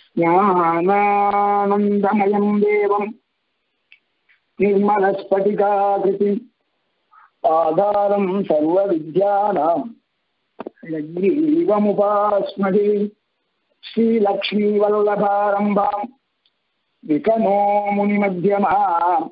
ज्ञानानन्दमयं देवं निर्मलस्फटिकाकृतिम् आधारं सर्वविद्यानां यज्ञीवमुपास्महे श्रीलक्ष्मीवल्लभारम्भां विकनो मुनिमध्यमाम्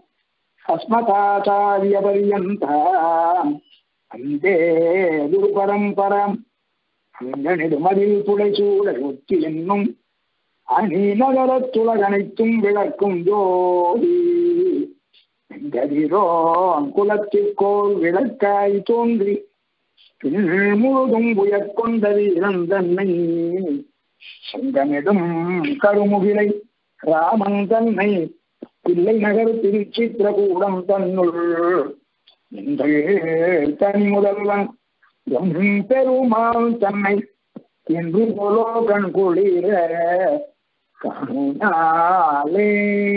अस्मदाचार्यपर्यन्ताम् वन्दे गुरुपरम्पराम् அங்கனிடுமதில் புடைசூட ஒத்தி என்னும் அணிநகரத்துலகனைத்தும் விளக்கும் ஜோதி கதிரோன் குலத்திற்கோள் விளக்காய் தோன்றி முழுதும் உயர்கொண்ட வீரன் தன்னை சங்கமிடும் கருமுகிலை ராமன் தன்னை பிள்ளை நகர் திருச்சித்திரகூடம் தன்னுள் தனி முதல்வன் பெருமாள் தன்னை என்று போலோ கண் குளிர கருணாலே.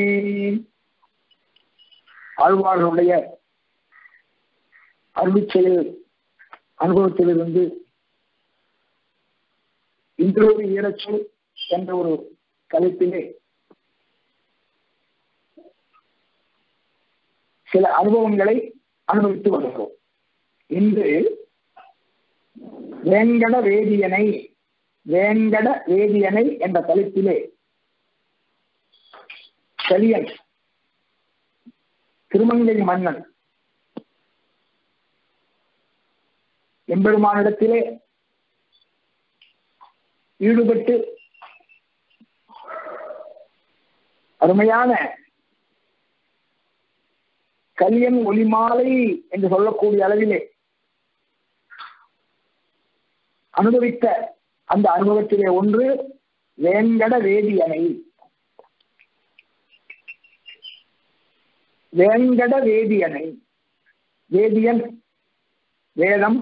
ஆழ்வார்களுடைய அருளிச்செயல் அனுபவத்திலிருந்து இன்றொரு ஈரச்சொல் என்ற ஒரு தலைப்பிலே சில அனுபவங்களை அனுபவித்து வருகிறோம். இன்று வேங்கட வேதியனை என்ற தலைப்பிலே கலியன் திருமங்கை மன்னன் எம்பெருமானிடத்திலே ஈடுபட்டு அருமையான கலியன் ஒளிமாலை என்று சொல்லக்கூடிய அளவிலே அனுபவித்த அந்த அனுபவத்திலே ஒன்று வேங்கட வேதியனை. வேங்கட வேதியனை, வேதியன் வேதம்,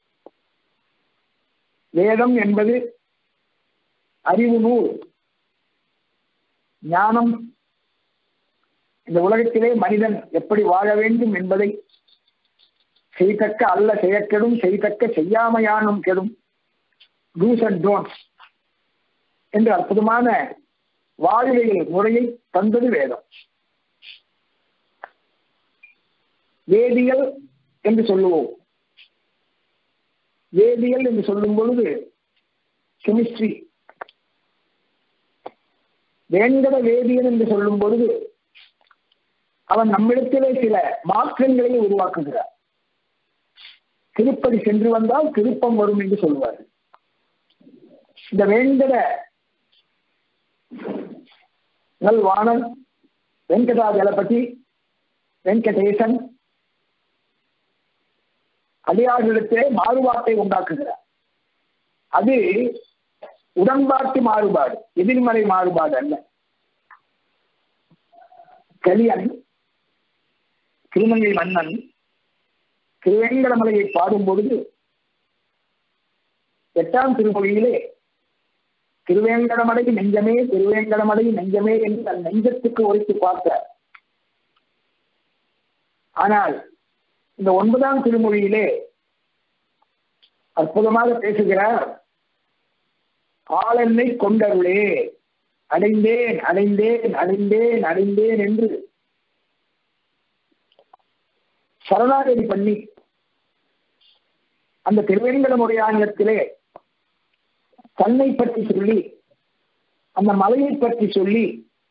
வேதம் என்பது அறிவு நூல், ஞானம். இந்த உலகத்திலே மனிதன் எப்படி வாழ வேண்டும் என்பதை செய்தக்க அல்ல செயற்கெடும், செய்தக்க செய்யாமையானும் கெடும், டூஸ் அண்ட் டோன்ட்ஸ் என்ற அற்புதமான வாழ்க்கை முறையை தந்தது வேதம். வேதியியல் என்று சொல்லுவோம். வேதியியல் என்று சொல்லும் பொழுது கெமிஸ்ட்ரி. வேங்கட வேதியன் என்று சொல்லும் பொழுது அவன் நம்மிடத்திலே சில மாற்றங்களை உருவாக்குகிறார். திருப்பதி சென்று வந்தால் திருப்பம் வரும் என்று சொல்வார். இந்த வேங்கட நல்வாணன் வெங்கடாஜலபதி வெங்கடேசன் அடியார்களிடத்திலே மாறுபாட்டை உண்டாக்குகிறார். அது உடன்பாட்டு மாறுபாடு, எதிர்மறை மாறுபாடு அல்ல. கலியன் திருமங்கை மன்னன் திருவேங்கடமலையை பாடும் பொழுது 8ஆம் திருமொழியிலே திருவேங்கடமலை நெஞ்சமே திருவேங்கடமலை நெஞ்சமே என்று தன் நெஞ்சத்துக்கு உரைத்து பார்த்தார். ஆனால் இந்த 9ஆம் திருமொழியிலே அற்புதமாக பேசுகிறார். ஆளென்னை கொண்டருளே, அடைந்தேன் அடைந்தேன் அடைந்தேன் அடைந்தேன் என்று சரணாகதி பண்ணி அந்த திருவேங்கடமுடையானிடத்திலே தன்னை பற்றி சொல்லி, அந்த மலையை பற்றி சொல்லி,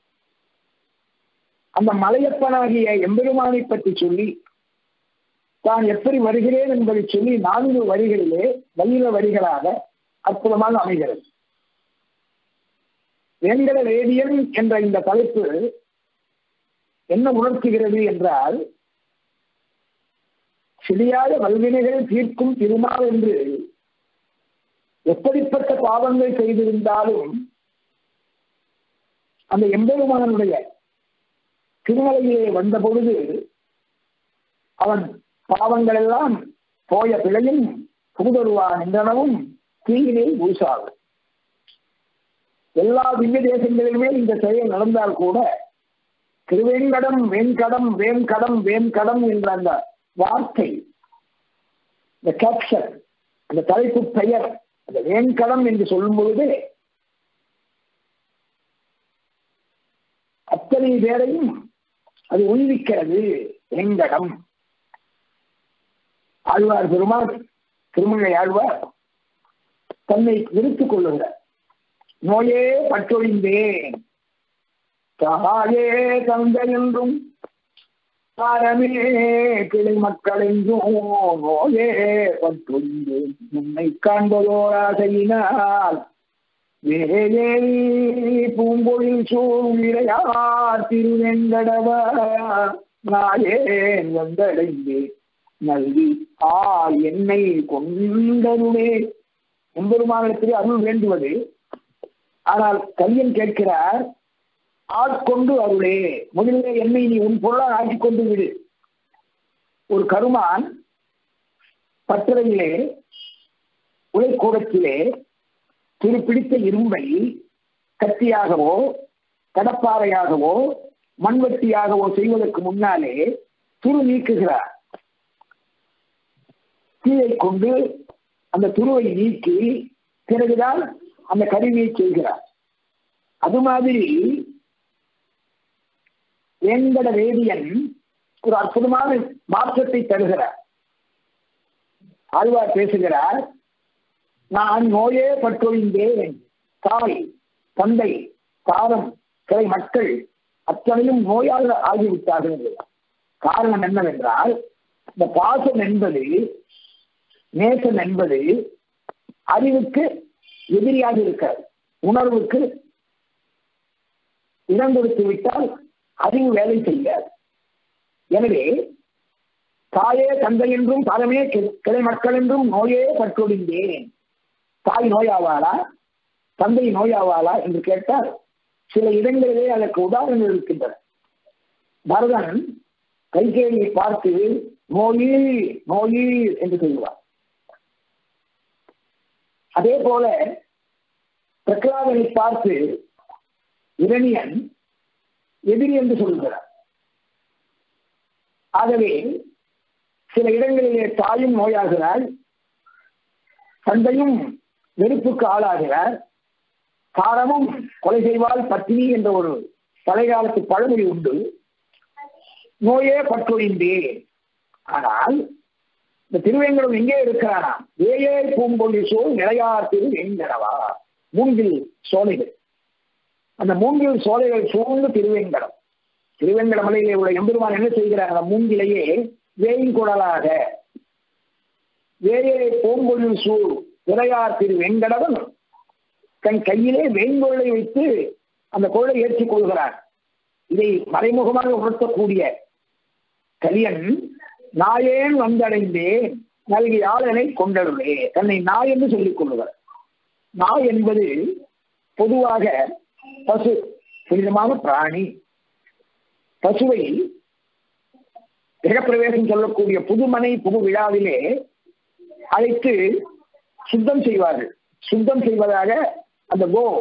அந்த மலையப்பனாகிய எம்பெருமானை பற்றி சொல்லி, தான் எப்படி வருகிறேன் என்பதை சொல்லி 4 வரிகளிலே வைர வரிகளாக அற்புதமாக அமைகிறது. வேங்கட வேதியன் என்ற இந்த தலைப்பு என்ன உணர்த்துகிறது என்றால், சிறியாத வல்வினைகளை தீர்க்கும் திருமால் என்று எப்படிப்பட்ட பாவங்கள் செய்திருந்தாலும் அந்த எம்பெருமானுடைய திருமலையிலே வந்த பொழுது அவன் பாவங்கள் எல்லாம் போய பிழையும் புகுதருவான் என்றனவும் தீயிலே ஊசாகும். எல்லா திவ்ய தேசங்களிலுமே இந்த செயல் நடந்தால் கூட திருவேங்கடம் வேங்கடம் வேங்கடம் வேங்கடம் என்ற அந்த வார்த்தை, இந்த கேப்ஷன், அந்த தலைப்பு பெயர், அந்த வேங்கடம் என்று சொல்லும் பொழுது அத்தனை பேரையும் அது உய்விக்கிறது எங்கடம். ஆழ்வார் பெருமாள், திருமங்கை ஆழ்வார் தன்னை விருத்துக் கொள்ளுகிறார். நோயே பற்றொழிந்தேன், தாயே தந்தை என்றும் தாரமே கிளை மக்கள் என்றும் நோயே பற்றொழிந்தேன், உன்னை காண்பதோர் ஆசையினால் வேலே பூங்கொழில் சூழ்நிலையார் திருவெங்கடவா நாயேன் வந்தடைந்தேன் நல்கி என்னை கொண்டருளே. எம்பெருமானிடத்திலே அருள் வேண்டுவது. ஆனால் கல்யன் கேட்கிறார், ஆட்கொண்டு அருளே, முதலிலே என்னை நீ உன் பொருளால் ஆக்கிக் கொண்டு விடு. ஒரு கருமான் பட்டறையிலே உலைக்கூடத்திலே துருப்பிடித்த இரும்பை கத்தியாகவோ கடப்பாறையாகவோ மண்வெட்டியாகவோ செய்வதற்கு முன்னாலே துரு நீக்குகிறார். தீயை கொண்டு அந்த துருவை நீக்கி பிறகுதான் அந்த கருவியை செய்கிறார். அது மாதிரி வேங்கட வேதியன் ஒரு அற்புதமான மாற்றத்தை தருகிறார். ஆழ்வார் பேசுகிறார், நான் நோயே பற்றொழிந்தேன், தாய் தந்தை தாரம் கிளை மக்கள் அத்தனையும் நோயாக ஆகிவிட்டார்கள். காரணம் என்னவென்றால், இந்த பாசம் என்பது, நேசம் என்பது அறிவுக்கு எதிரியாக இருக்காது. உணர்வுக்கு இடம் கொடுத்து விட்டால் அறிவு வேலை செய்யாது. எனவே தாயே தந்தை என்றும் தாரமே கிளை மக்கள் என்றும் நோயே பற்றொழிந்தேன். தாய் நோயாவாளா தந்தை நோயாவாளா என்று கேட்டால் சில இடங்களிலே அதற்கு உதாரணங்கள் இருக்கின்றன. பரதன் கைகேயியை பார்த்து நோயில் நோயில் என்று சொல்லுவார். அதே போல பிரகலாதனை பார்த்து இரணியன் எதிரி என்று சொல்கிறார். ஆகவே சில இடங்களிலே தாயும் நோயாகிறாள், தந்தையும் வெறுப்புக்கு ஆளாகிறார், தாரமும் கொலை செய்வால் பத்தினி என்ற ஒரு பழையகாலத்து பழமொழி உண்டு. நோயே பற்றொழிந்தேன். ஆனால் இந்த திருவேங்கடம் எங்கே இருக்கிறானாம்? ஏயே பூங்கொழி சோல் நிலையார் திரு வெங்கடவா. மூங்கில் சோலைகள், அந்த மூங்கில் சோலைகள் சூழ்ந்து திருவேங்கடம். திருவேங்கட மலையிலே உள்ள எம்பெருமான் என்ன செய்கிறார்? அந்த மூங்கிலையே வேய்குழலாக வேயே பூங்கொழி சூழ் நிலையார் திரு வெங்கடவன் தன் கையிலே வேய்கொள்ளை வைத்து அந்த கொள்ளை ஏற்றிக் கொள்கிறார். இதை மறைமுகமாக உணர்த்தக்கூடிய கலியன் நாயேன் வந்தடைந்தேன் நல்கி ஆளனை கொண்டருளே, தன்னை நாய் என்று சொல்லிக் கொள்ளுவார். நாய் என்பது பொதுவாக பசு, புனிதமான பிராணி. பசுவை கிரகப்பிரவேசம் சொல்லக்கூடிய புதுமனை புது விழாவிலே அழைத்து சுத்தம் செய்வார்கள். சுத்தம் செய்வதாக அந்த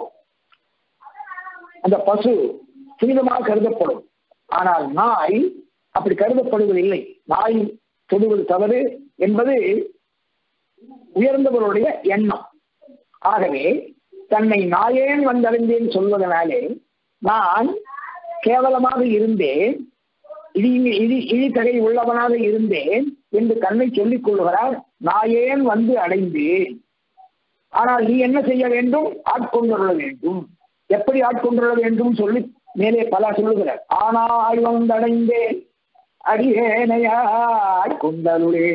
அந்த பசு புனிதமாக கருதப்படும். ஆனால் நாய் அப்படி கருதப்படுவதில்லை. நாய் தொடுவது தவறு என்பது உயர்ந்தவருடைய எண்ணம். ஆகவே தன்னை நாயேன் வந்தடைந்தேன் சொல்வதனாலே நான் கேவலமாக இருந்தேன், இழித்தகை உள்ளவனாக இருந்தேன் என்று தன்னை சொல்லிக் கொள்கிறார். நாயேன் வந்து அடைந்தேன். ஆனால் நீ என்ன செய்ய வேண்டும்? ஆட்கொண்டுள்ள வேண்டும். எப்படி ஆட்கொண்டுள்ள வேண்டும் சொல்லி மேலே பல சொல்லுகிறார். ஆனாய் வந்தடைந்தேன் அடியேனையாய் கொண்டருளே.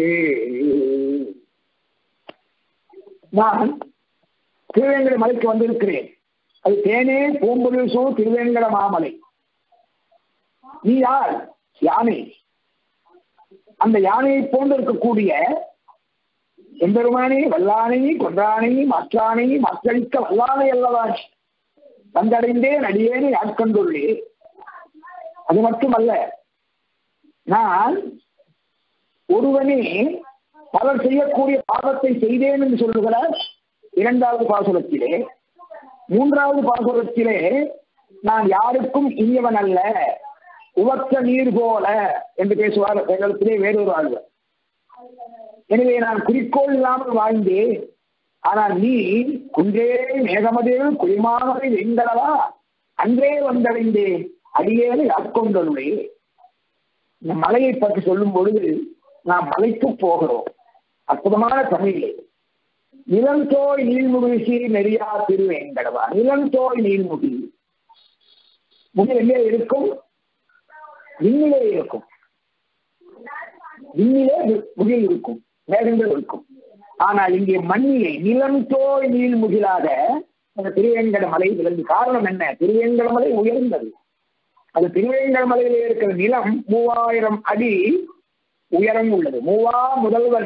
நான் திருவேங்கட மலைக்கு வந்திருக்கிறேன். அது தேனே பூம்பொழில் சூழ் திருவேங்கட மாமலை. நீ யார்? யானை. அந்த யானையை போன்று இருக்கக்கூடிய எம்பெருமானே வல்லானை கொன்றானை மாற்றானை மாற்றளிக்க வல்லானை அல்லவா வந்தடைந்தேன் அடியேனை ஆட்கொண்டுள்ளே. அது மட்டுமல்ல, நான் ஒருவனே பலர் செய்யக்கூடிய பாவத்தை செய்தேன் என்று சொல்லுகிறார் இரண்டாவது பாசுரத்திலே. மூன்றாவது பாசுரத்திலே நான் யாருக்கும் இனியவன் அல்ல, உவக்க நீர் போல என்று பேசுவார் எங்களிடத்திலே வேறொரு ஆழ்வார். எனவே நான் குறிக்கோள் இல்லாமல் வாழ்ந்தேன். ஆனால் நீ குன்றே மேகமதில் குளிமானவை வெங்கடவா அன்றே வந்தடைந்தேன் அடியேனை ஆட்கொண்டனுடைய இந்த மலையை பற்றி சொல்லும் பொழுது நாம் மலைக்கு போகிறோம். அற்புதமான தமிழே. நிலந்தோய் நீள்முகிழ்ச்சி நெறியா திருவேங்கடவா. நிலந்தோய் நீள்முகி, முகில் எங்கே இருக்கும்? விண்ணிலே இருக்கும். விண்ணிலே முகில் இருக்கும், மேகங்கள் இருக்கும். ஆனால் இங்கே மண்ணிலே நிலந்தோய் நீள்முகிலாக அந்த திருவேங்கட மலை விளங்கு. காரணம் என்ன? திருவேங்கட மலை உயர்ந்தது. அது திருவேங்கட மலையிலே இருக்கிற நிலம் 3000 அடி உயரம் உள்ளது. மூவா முதல்வன்,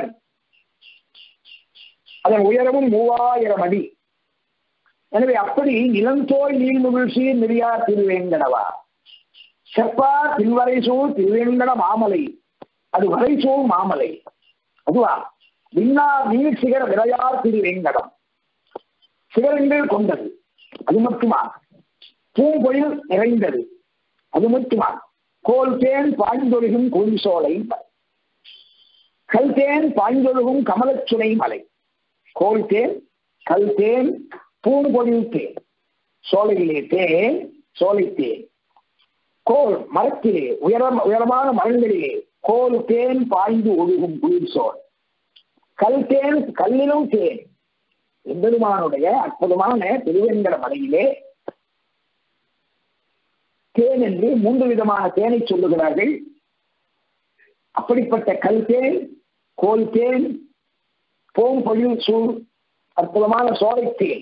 அதன் உயரமும் 3000 அடி. எனவே அப்படி நிலந்தோய் நீள்முகிழ்ச்சி நெறியா திருவேங்கடவா. செப்பா திருவரைசூழ் திருவேங்கட மாமலை, அது வரைசூழ் மாமலை. அதுவா விண்ணா நீர் சிகர விரையார் திருவேங்கடம், சிகரங்கள் கொண்டது. அது மட்டுமா? பூம்பொழில் நிறைந்தது. அது மட்டுமா? கோல் தேன் பாய்ந்தொழுகும் கோழிசோலை, கல்தேன் பாய்ந்தொழுகும் கமலச்சுனை மலை. கோல் தேன், கல் தேன், பூம்பொழில் தேன், சோலையிலே தேன், சோலை தேன். கோல் மரத்திலே, உயரமான மரங்களிலே கோல் தேன் பாய்ந்து ஒழுகும் குளிர் சோலை. கல் தேன், கல்லிலும் தேன். எம்பெருமானுடைய அற்புதமான திருவேங்கட மலையிலே தேன் என்று 3 விதமான தேனை சொல்லுகிறார்கள். அப்படிப்பட்ட கல் தேன், கோல் தேன், பூம்பொழில் சூழ் அற்புதமான சோலை தேன்.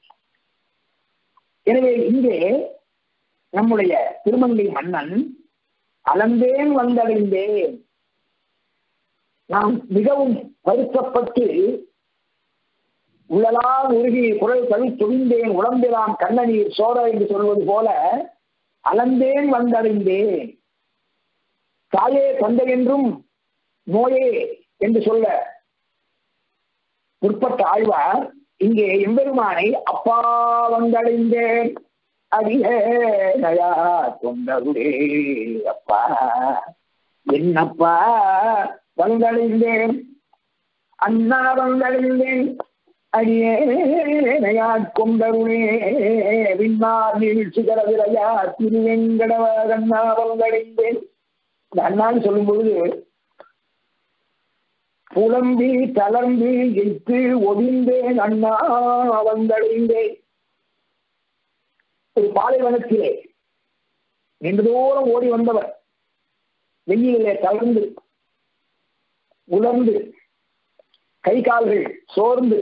எனவே இங்கே நம்முடைய திருமங்கை மன்னன் அலந்தேன் வந்தடைந்தேன், நாம் மிகவும் வருத்தப்பட்டு உள்ளலாம் உருகி குரல் கவி துணிந்தேன், உடம்பெல்லாம் கண்ணநீர் சோர என்று சொல்வது போல அலந்தேன் வந்தடைந்தேன். தாயே தந்தை என்றும் நோயே என்று சொல்ல முற்பட்ட ஆழ்வார் இங்கே எம்பெருமானை அப்பா வந்தடைந்தேன் அடியா தொண்டருடே அப்பா என்னப்பா வந்தடைந்தேன், அண்ணா வந்தடைந்தேன் அடியே கொண்டருளே விண்ணார் நீழ்ச்சிகர விரையா திருவேங்கடவ அண்ணா வந்தடைந்தேன். இந்த அண்ணான்னு சொல்லும் பொழுது புலம்பி தளர்ந்து எய்த்து ஒடிந்தேன் அண்ணா வந்தடைந்தேன். ஒரு பாலைவனத்திலே நீண்ட தூரம் ஓடி வந்தவர் வெயிலே தளர்ந்து உலர்ந்து கை கால்கள் சோர்ந்து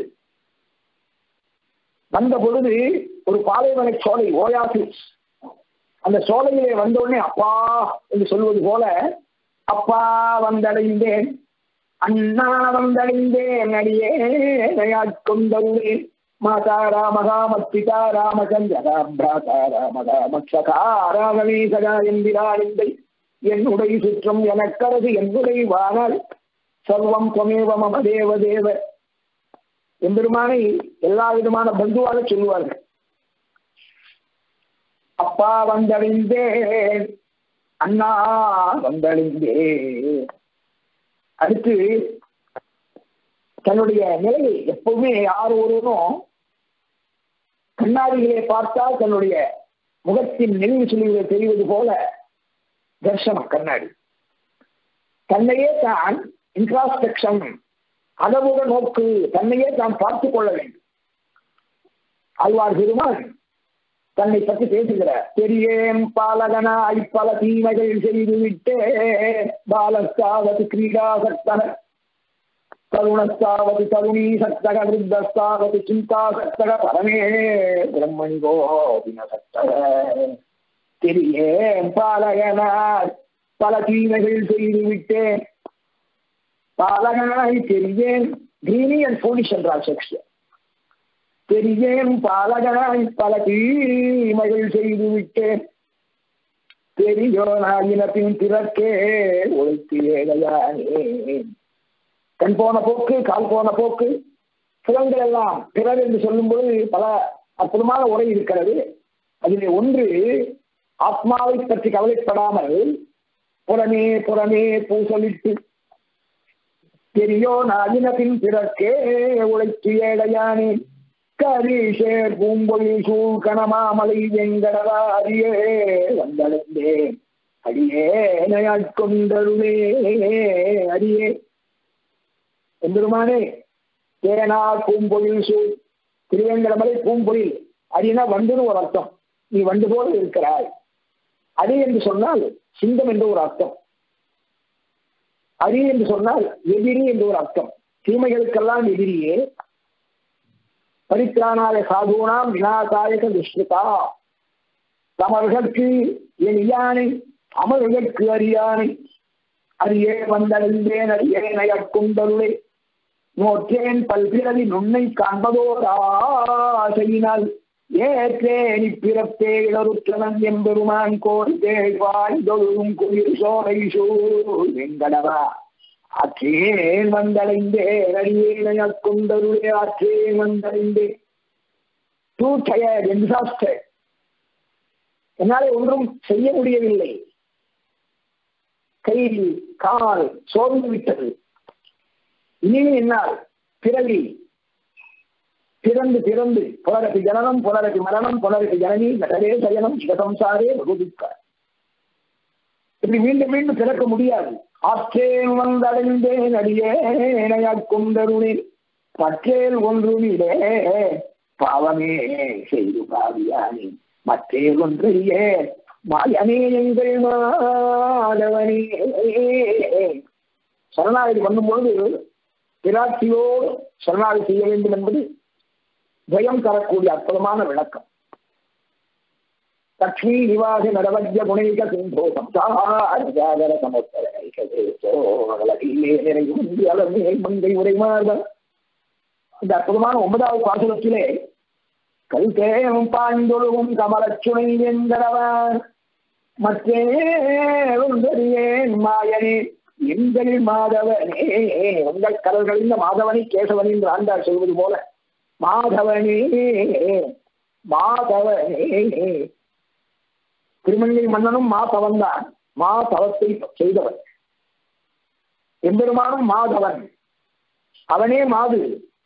வந்த பொழுது ஒரு பாலைவன சோலை ஓயாசிஸ், அந்த சோலையிலே வந்தவுடனே அப்பா என்று சொல்வது போல அப்பா வந்தடைந்தேன், அண்ணா வந்தடைந்தேன் அடியே கொண்டேன். மாதா ராமகாம பிதா ராமச்சந்திரா பிராதா ராமகாமக்ஷகா ராமவேசகா என்கிறாளிந்தை என்னுடைய சுற்றம் எனக்கரது என்னுடைய வானால் சர்வம் துவமேவ மம தேவ தேவ. எம்பெருமானை எல்லா விதமான பந்துவாக சொல்லுவார்கள். அப்பா வந்தடைந்தேன், அண்ணா வந்தடைந்தேன். அடுத்து தன்னுடைய நிலையை எப்பவுமே யார் ஒருவரும் கண்ணாடிகளை பார்த்தால் தன்னுடைய முகத்தின் நெளிவு சுழிவுகளை தெரிவது போல தர்சனம் கண்ணாடி. தன்னையே தான் இன்ட்ராஸ்பெக்ஷன், அளவுக நோக்கு, தன்னையே தான் பார்த்துக் கொள்ள வேண்டும். ஆழ்வார் பெருமான் தன்னை பற்றி பேசுகிறார். பெரியேன் பாலகனாய் பல தீமைகள் செய்துவிட்டே பாலஸ்தாவது கிரீடா சக்தன தருணஸ்தாவது தருணீ சக்தக விருத்தஸ்தாவது சிந்தா சக்தக பரமே பிரம்மணி கோபின சக்தக. பெரியேன் பாலகனாய் பல தீமைகள் செய்துவிட்டேன், பாலகனாய் பெரியேன். கிரீனி அண்ட் ஃபோனிஷ் என்றார் ஷேக்ஸ்பியர். பெரியேன் பாலகனாய் பல தீமைகள் செய்துவிட்டேன், பெரியோனாயினத்தின் பிறக்கே ஒழித்து ஏழையானே. கண் போன போக்கு, கால் போன போக்கு, புலங்கள் எல்லாம் பிறர் என்று சொல்லும்போது பல அற்புதமான உரை இருக்கிறது. அதிலே ஒன்று, ஆத்மாவை பற்றி கவலைப்படாமல் புறமே புறமே பூசலிட்டு பெரியோனாயினத்தின் பிறக்கே உழைத்து ஏழையானே. கரிசேர் பூம்பொழில் சூழ் கணமாமலை வெங்கடவாரியே வந்தடைந்தேன் அடியே நயாட்கொண்டருளே. அடியே எம்பெருமானே, தேனார் பூம்பொழில் சூழ் திருவேங்கடமலை பூம்பொழில் அடினா வண்டுன்னு ஒரு அர்த்தம். நீ வண்டு போல இருக்கிறாய். அடி என்று சொன்னால் சிங்கம் என்று ஒரு அர்த்தம். அடி என்று சொன்னால் எதிரி என்று ஒரு அர்த்தம். தீமைகளுக்கெல்லாம் எதிரியே. பரித்ராணாய சாதுனாம் விநாசாயக துஷ்டதா. தமர்களுக்கு என் யானை அமர்களுக்கு அறியானை அரியே வந்தடைந்தேன் அரியேனையற்கொண்டருளே. நோற்றேன் பல்பிறவி நுண்ணை காண்பதோராசையினால் ஏற்றேனி பிறப்பே இடருற்றவன் எம்பெருமான் கோல் தேழ்வாய்ந்தொழுகும் குளிர் சோலை சூழ் வெங்கடவா. ஆற்றேன் வந்தடைந்தேன் அரியேனையற்கொண்டருளே. ஆற்றேன் வந்தடைந்தேன். Too tired, exhausted. என்னாலே ஒன்றும் செய்ய முடியவில்லை. கை கால் சோர்ந்து விட்டது. இனிமே என்னால் பிறவி பிறந்து பிறந்து புலரப்பி ஜனனம் புலரப்பி மரணம் புலரப்பி ஜனனி கடலே சயனம் சிவசம்சாரே வகுதிக்க இப்படி மீண்டும் மீண்டும் பிறக்க முடியாது. ஆற்றேன் வந்தடைந்தேன் அடியேனையற்கொண்டருளேன். பற்றேல் ஒன்றுமிலே பாவமே செய்து பாவியானே மற்றே ஒன்றையே மாயனே எங்கள் மாதவனே. சரணாகதி பண்ணும்பொழுது பிராட்சியோடு சரணாகதி செய்ய வேண்டும் என்பது பயம் தரக்கூடிய அற்புதமான விளக்கம். லக்ஷ்மி நிவாச நடவஜ குணைக சிந்தோ சம்சார சமுத்திரே மங்கை உரைமார்கள். இந்த அற்புதமான 9வது பாசுரத்திலே கல்தேவும் பாய்ந்தொழுகும் கமலச்சுனை என்கிறவன் மற்றே ஒன்றறியேன் மாயனே எங்கள் மாதவனே. உங்கள் கடல்களில் மாதவனை கேசவன் என்று ஆண்டார் சொல்வது போல மாதவனே மாதவனே. திருமங்கை மன்னனும் மாதவன் தான். மாதவத்தை செய்தவன். எம்பெருமானும் மாதவன். அவனே மாது.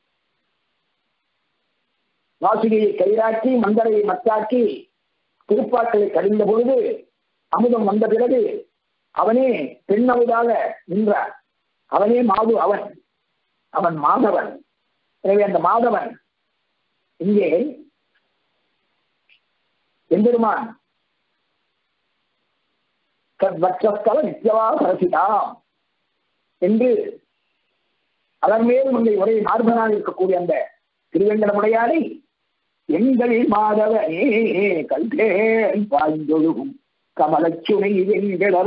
வாசுகியை கைராக்கி மந்தரையை மத்தாக்கி திருப்பாக்களை கடிந்த பொழுது அமுதம் வந்த பிறகு அவனே பெண்ணமுதாக நின்றார். அவனே மாது. அவன் அவன் மாதவன். எனவே அந்த மாதவன் இங்கே எம்பெருமான் தத்வட்சஸ்தல நித்யவா சரசிதாம் என்று அதன் மேல் உங்களை ஒரே மார்பனாக இருக்கக்கூடிய அந்த திருவேங்கடமுடையானை எங்கள் மாதவனே கல்தேன் பாய்ந்தொழுகும் கமலச்சுனை வெங்கடவ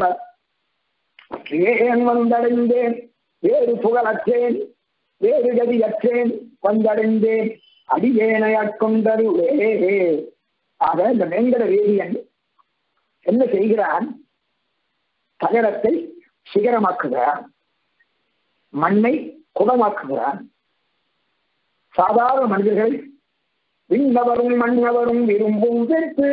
வந்தடைந்தேன் வேறு புகழற்றேன் வேறு கதியற்றேன் வந்தடைந்தேன் அடியேனையற்கொண்டருளே. ஆக இந்த வேங்கட வேதியன் என்ன செய்கிறான்? தகரத்தை சிகரமாக்குகிறான். மண்ணை குடமாக்குகிறான். சாதாரண மனிதர்கள் விண்ணவரும் மன்னவரும் விரும்பும் வெறுப்பு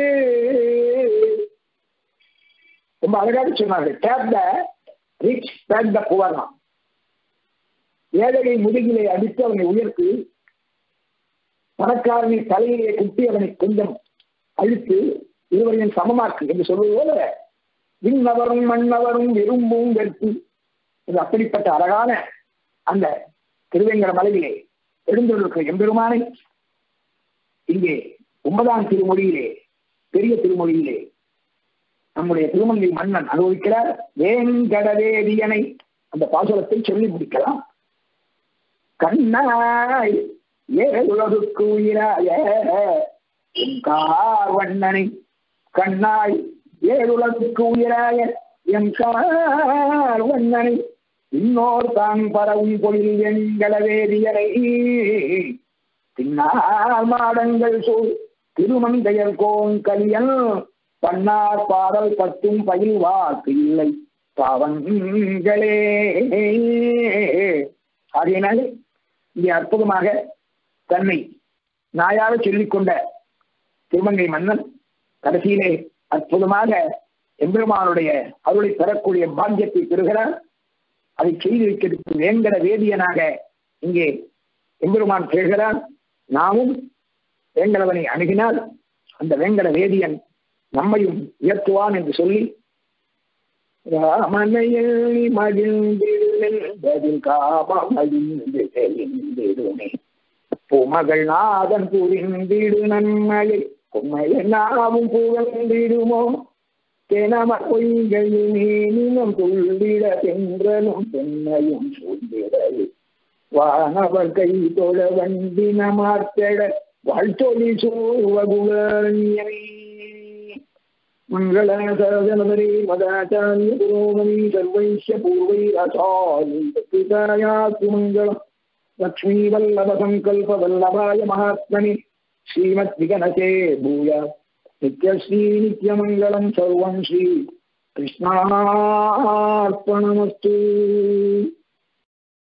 ரொம்ப அழகாக சொன்னார்கள். Tap the rich, tap the poor. ஏழையை முதுகிலே அடித்து அவனை உயர்த்து, பணக்காரனை தலையிலே குட்டி அவனை கொஞ்சம் அழித்து இருவரையும் சமமாக்கு என்று சொல்வது போல விண்ணவரும் மன்னவரும் விரும்பும் வெறுப்பு. இது அப்படிப்பட்ட அழகான அந்த திருவேங்கட மலையிலே எழுந்துள்ள எம்பெருமானை இங்கே 9ஆம் திருமொழியிலே பெரிய திருமொழியிலே நம்முடைய திருமங்கை மன்னன் அனுபவிக்கிறார். வேங்கடவேதியனை அந்த பாசுரத்தை சொல்லி முடிக்கலாம். கண்ணாய் ஏழுலகுக்கு உயிராய வண்ணனை கண்ணாய் ஏழுலகுக்கு உயிராய எம் வண்ணனை இன்னோர் தான் பரவும் பொழில் வெங்கடவேதியனை பின்னால் மாடங்கள் சூழ் திருமங்கையர் கோங்கலியன் பன்னார் பாடல் பத்தும் பயில் வாக்கு இல்லை பாவங்களே. ஆகையினாலே இங்கே அற்புதமாக தன்னை நாயாக சொல்லிக்கொண்ட திருமங்கை மன்னன் கடைசியிலே அற்புதமாக எம்பெருமானுடைய அருளை பெறக்கூடிய பாக்கியத்தை பெறுகிறார். அதை செய்து வைக்கிறதுக்கு வேங்கட வேதியனாக இங்கே எம்பெருமான் கேட்கிறார். நாமும் வேங்கடவனை அணுகினால் அந்த வேங்கட வேதியன் நம்மையும் உயர்த்துவான் என்று சொல்லி ராமனையில் மகிழ்ந்திருந்ததில் காமமழிந்திடுமே பூமகள் நாதன் புரிந்திடு நன்மையை உண்மையென்னாவும் புகழ்ந்திடுமோ தெனம பொய்கையுமேனினம் துள்ளிட சென்றனும் பெண்ணையும் சூழ்ந்திடவே வானவர் கை தொழ வண்டின மாத்தட வாழ்த்தொழி சோவகுலமே மங்கள சரணபரி மதாச்சாரிய புரோகமி சர்வைஷ்ய பூர்வை ஆச்சாரியாக்கு மங்களம் லக்ஷ்மீ வல்லப சங்கல்ப வல்லபாய மகாத்மனி ஸ்ரீமத் விகனசே பூயா நித்யஸ்ரீ நித்யமங்கலம் சர்வம் ஸ்ரீ கிருஷ்ணார்ப்பணமஸ்து.